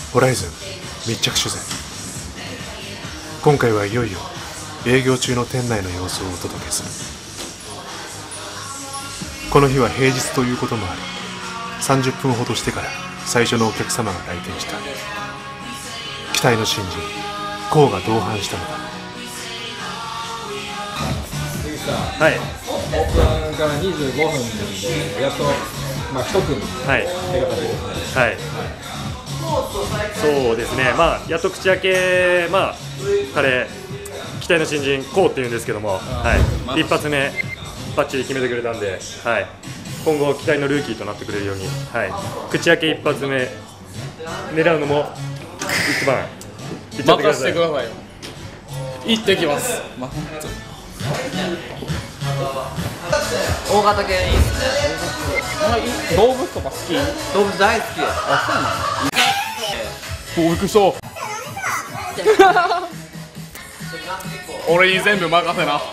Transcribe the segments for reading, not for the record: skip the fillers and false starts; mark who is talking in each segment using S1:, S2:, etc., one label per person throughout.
S1: ホライズン密着取材。今回はいよいよ営業中の店内の様子をお届けする。この日は平日ということもあり、30分ほどしてから最初のお客様が来店した。期待の新人コウが同伴したのだ。
S2: はい、
S3: オープンから25分でやっと、1組
S2: はい
S3: 手がかりですね。
S2: はい、そうですね、やっと口開け、彼、期待の新人、コウっていうんですけども、一発目、バッチリ決めてくれたんで、今後、期待のルーキーとなってくれるように、口開け一発目、狙うのも一番、いっちゃってください。
S4: 任せてくださいよ。行ってきます。
S5: 大型犬いいっすね。
S4: 動物とか好き？
S5: 動物大好き。
S4: びっくりした。俺に全部任せな。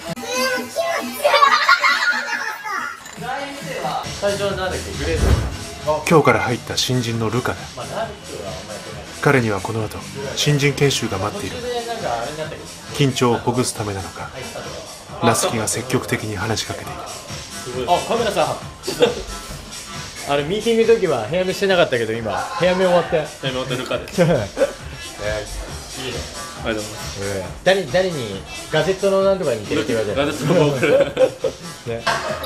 S5: 最初はなんだっけ、グレード。
S1: 今日から入った新人のルカだ。彼にはこの後新人研修が待っている。緊張をほぐすためなのか、ナスキが積極的に話しかけている。
S6: カメラさん、ミーティングの時は部屋目してなかったけど、今部屋目終わって
S4: 部屋目終わってルカです。いいね。ありがとうございます。
S6: 誰にガジェットのなんとかに似てるって言われて、
S4: ガジェットのボーカル
S6: ね。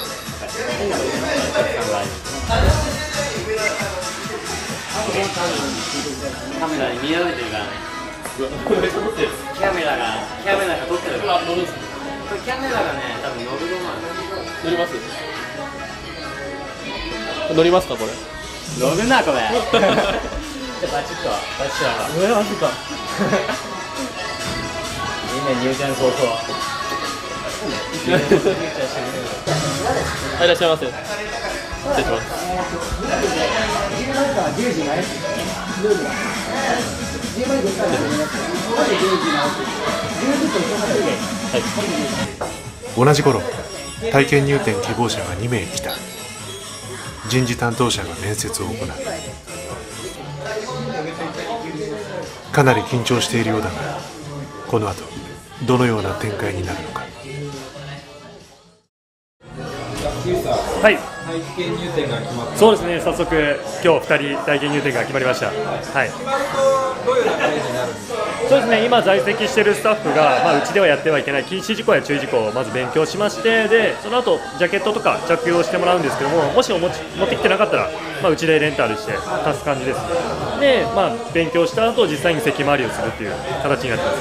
S5: カメラに見られてるからね。キャメラが撮ってるから。これキャメラがね、多分乗るのなん
S4: 乗ります？乗りますかこれ？
S5: 乗るなこれ。
S6: じゃあバチッと上はか。今入店早々。
S4: いらっしゃいませ。失礼します。
S1: 同じ頃、体験入店希望者が2名来た。人事担当者が面接を行う。かなり緊張しているようだが、この後どのような展開になるのか。
S2: はい、
S3: 体験入店が決まった。
S2: そうですね、早速、今日2人、体験入店が決まりました。
S3: どういう流れになるんですか？
S2: そうですね、今在籍しているスタッフが、うちではやってはいけない禁止事項や注意事項をまず勉強しまして、でその後ジャケットとか着用してもらうんですけども、もし持ってきてなかったら、うちでレンタルして貸す感じですね。で、勉強した後実際に席回りをするっていう形になってます。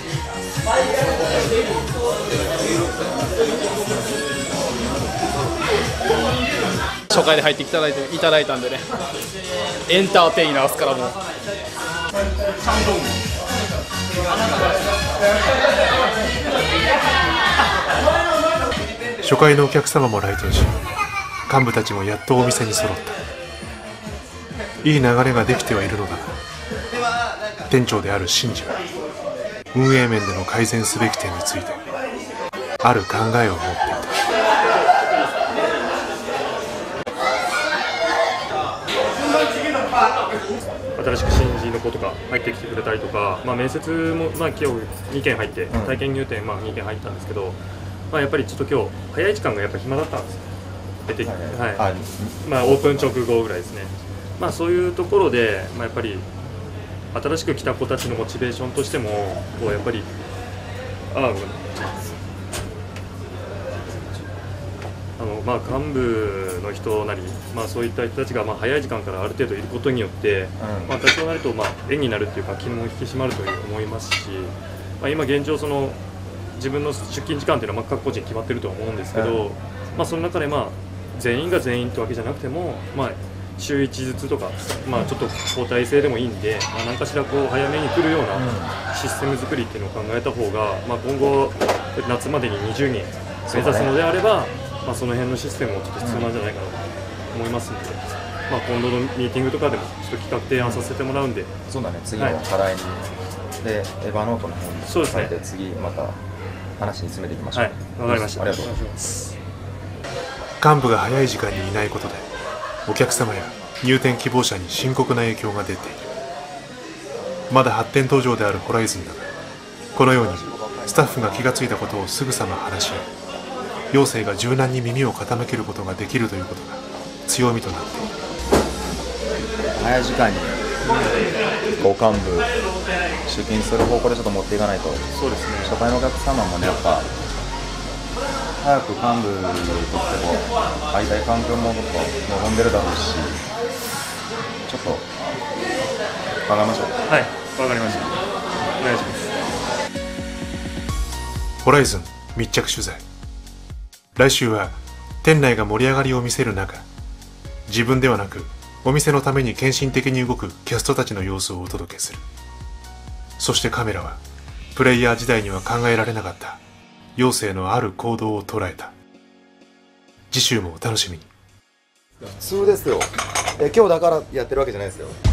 S4: 初回で入っていただいたんでね、エンターテイナーですからもう。
S1: 初回のお客様も来店し、幹部たちもやっとお店に揃った。いい流れができてはいるのだが、店長である新次は運営面での改善すべき点についてある考えを持っていた。
S2: 新しく新人の子とか入ってきてくれたりとか、面接も今日2件入って、体験入店2件入ったんですけど、やっぱりちょっと今日早い時間がやっぱ暇だったんですよ。オープン直後ぐらいですね。そういうところで、やっぱり新しく来た子たちのモチベーションとしてもやっぱり幹部の人なり、そういった人たちが早い時間からある程度いることによって、多少なりと縁になるっていうか気も引き締まると思いますし、今現状自分の出勤時間っていうのは各個人決まってるとは思うんですけど、その中で全員が全員ってわけじゃなくても、週1ずつとか、ちょっと交代制でもいいんで、何かしら早めに来るようなシステム作りっていうのを考えた方が、今後夏までに20人目指すのであれば、その辺のシステムもちょっと必要なんじゃないかなと思いますので、今度のミーティングとかでもちょっと企画提案させてもらうんで、
S7: そうだね、次の課題に、でエヴァノートの方に書いて、次また話に詰めていきましょう。
S2: わかりました。
S7: ありがとうございます。
S1: 幹部が早い時間にいないことで、お客様や入店希望者に深刻な影響が出ている。まだ発展途上であるホライズンだが、このようにスタッフが気がついたことをすぐさま話し合い、陽生が柔軟に耳を傾けることができるということが強みとなっている。
S7: 早い時間に幹部出勤する方向でちょっと持っていかないと。
S2: そうですね。
S7: 初回のお客様もね、やっぱ早く幹部にとっても会いたい環境もちょっと望んでるだろうし、ちょっと考えましょう。
S2: はい、わかりました。お願いします。
S1: ホライズン密着取材。来週は店内が盛り上がりを見せる中、自分ではなくお店のために献身的に動くキャストたちの様子をお届けする。そしてカメラはプレイヤー時代には考えられなかった陽生のある行動を捉えた。次週もお楽しみに。
S8: 普通ですよ。今日だからやってるわけじゃないですよ。